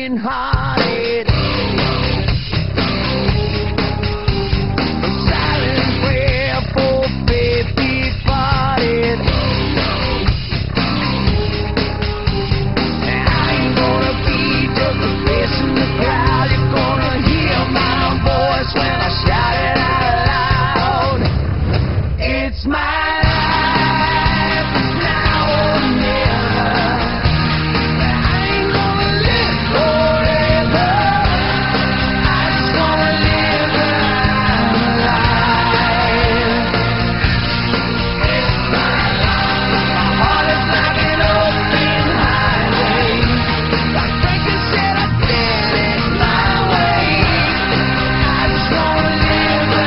broken-hearted. A silent prayer for faith departed. I ain't gonna be just a face in the crowd. You're gonna hear my voice when I shout it out loud. It's my life, it's now or never. I ain't gonna live forever. I just wanna live my life. It's my life. My heart is like an open highway. Like Franklin said, I did it my way. I just wanna live my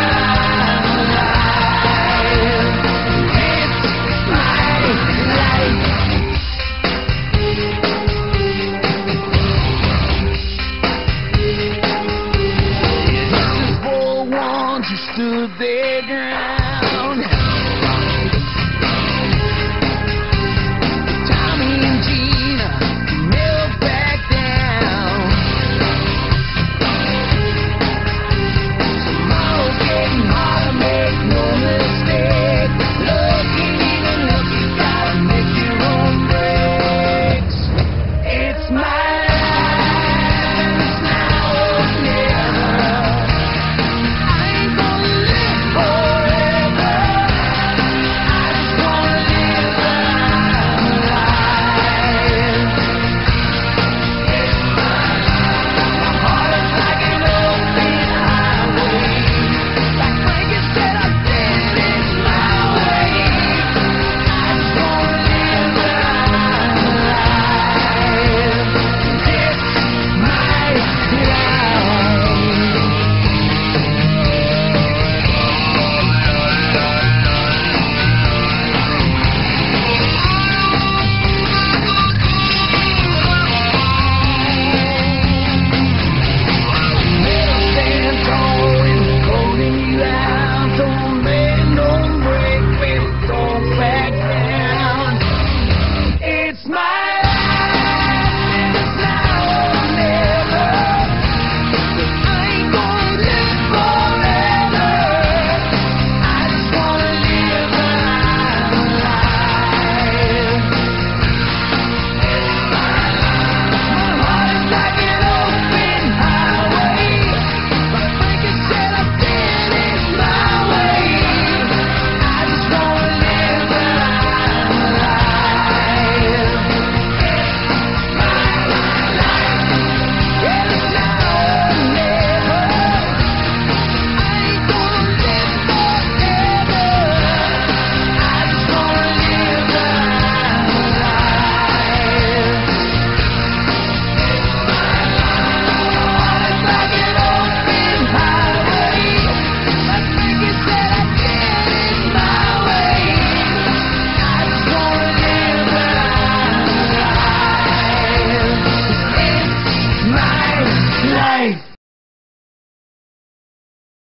life. It's my life. This is for ones who stood their ground.